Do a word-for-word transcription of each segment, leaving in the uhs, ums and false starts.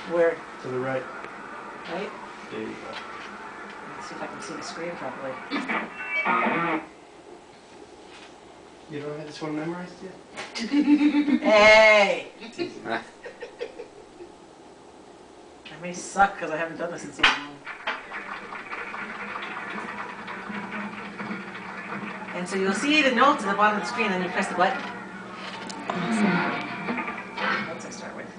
Where? To the right. Right? There you go. Let's see if I can see the screen properly. You don't have this one memorized yet? Hey! I may suck because I haven't done this in so long. And so you'll see the notes at the bottom of the screen, and then you press the button. Notes I start with.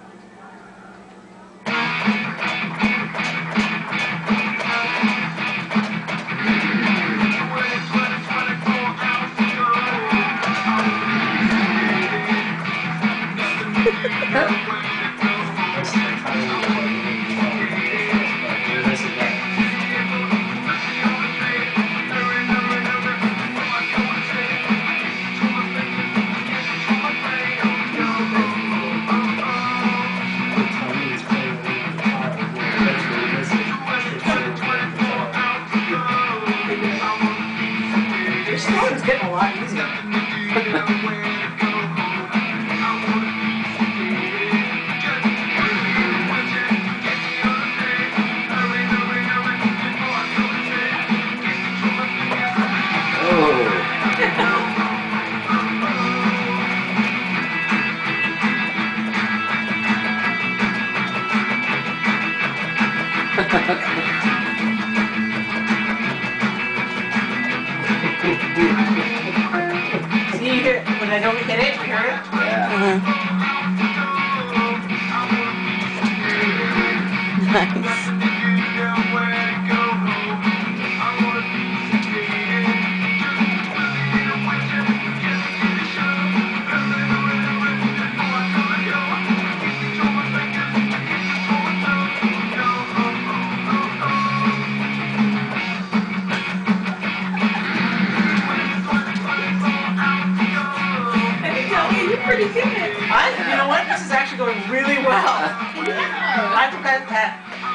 This one's getting a lot easier. See, you hear, when I don't hit it, you hear it? Yeah. Uh-huh. Nice. Pretty good. I, you know what? This is actually going really well. Yeah. I think that that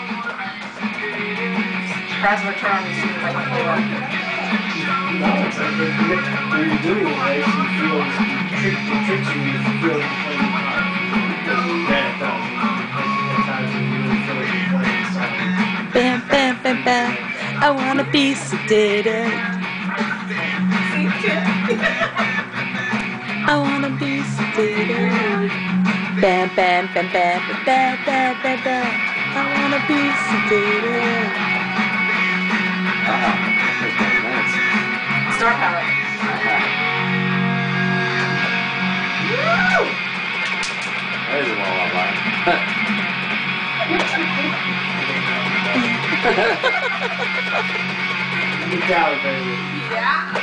tries to return on me soon if I can play well. No, it's like when you're doing it right, you feel it trick, it tricks you, you feel like you're playing the card. Then it does. Like, at times when you really feel like you're playing the song. Bam, bam, bam, bam. I wanna be sedated. I wanna be sedated. Bam, bam, bam, bam, bam, bam, bam, bam. I wanna be sedated. Uh-huh. That's very nice. Star power. Woo! There's a wall line. Get down, baby. Yeah.